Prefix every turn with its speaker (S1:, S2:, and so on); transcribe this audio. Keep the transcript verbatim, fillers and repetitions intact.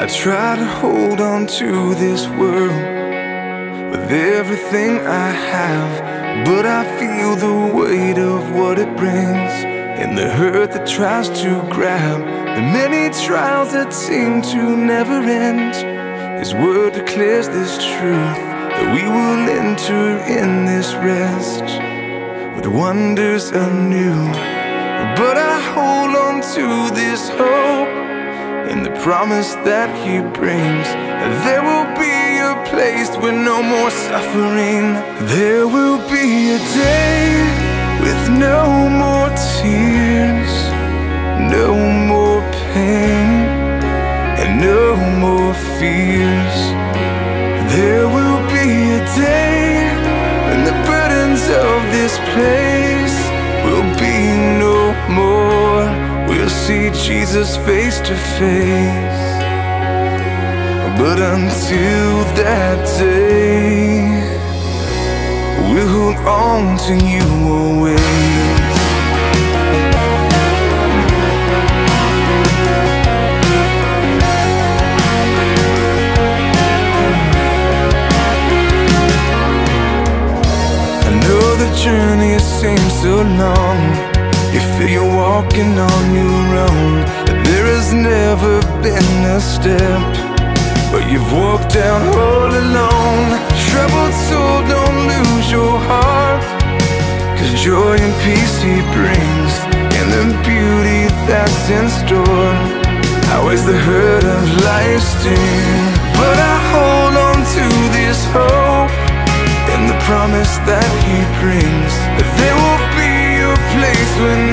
S1: I try to hold on to this world with everything I have, but I feel the weight of what it brings and the hurt that tries to grab the many trials that seem to never end. His word declares this truth, that we will enter in this rest with wonders anew. But I hold on to this hope in the promise that He brings. There will be a place with no more suffering. There will be a day with no more tears, no more pain, and no more fears. There will be a day when the burdens of this place will be no more. We'll see Jesus face to face. But until that day, we'll hold on to You always. I know the journey seems so long, you feel you're walking on your own, that there has never been a step but you've walked down all alone. Troubled soul, don't lose your heart, 'cause joy and peace He brings, and the beauty that's in store outweighs the hurt of life's sting. But I hold on to this hope and the promise that He brings, that there will be a place when